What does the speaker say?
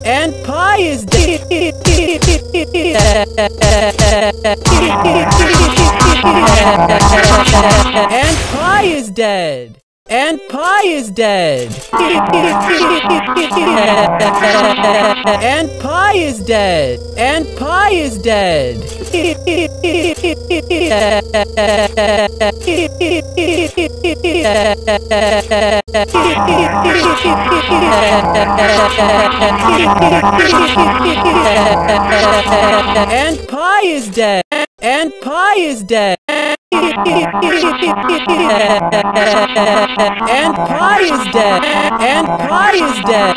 And Pi is dead. And Pi is dead. And Pi is dead. And Pi is dead. And Pi is dead. And Pi is dead. And Pi is dead. And Pi is dead. And Pi is dead.